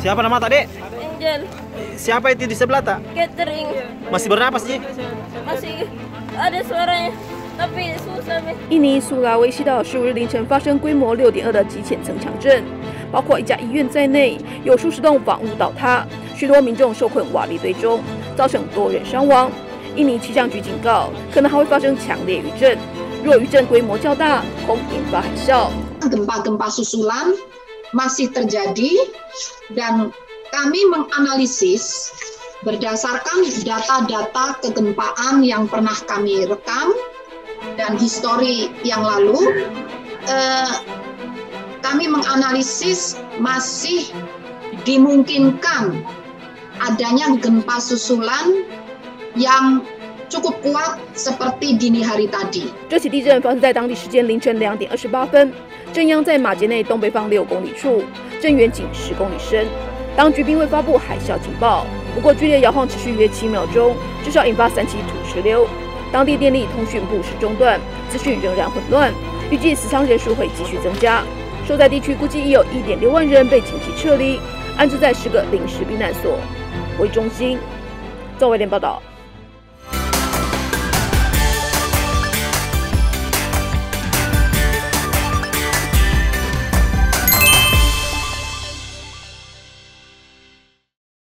Siapa nama tak, Dek? Angel. Siapa itu di sebelah tak? Catering. Masih bernapas, Ji? Masih ada suaranya, tapi susah. 印尼苏拉威西岛15日凌晨发生规模6.2的极浅层强震，包括一家医院在内，有数十栋房屋倒塌，许多民众受困瓦砾堆中，造成多人伤亡。印尼气象局警告，可能还会发生强烈余震，若余震规模较大，恐引发海啸。 Gempa-gempa susulan masih terjadi dan kami menganalisis berdasarkan data-data kegempaan yang pernah kami rekam dan histori yang lalu, kami menganalisis masih dimungkinkan adanya gempa susulan yang cukup kuat seperti dini hari tadi. 这起地震发生在当地时间凌晨2点28分，震央在马杰内东北方6公里处，震源仅10公里深。当局并未发布海啸警报，不过剧烈摇晃持续约7秒钟，至少引发3起土石流。当地电力通讯不时中断，资讯仍然混乱，预计死伤人数会继续增加。受灾地区估计已有1.6万人被紧急撤离，安置在10个临时避难所。为中心，赵伟廉报道。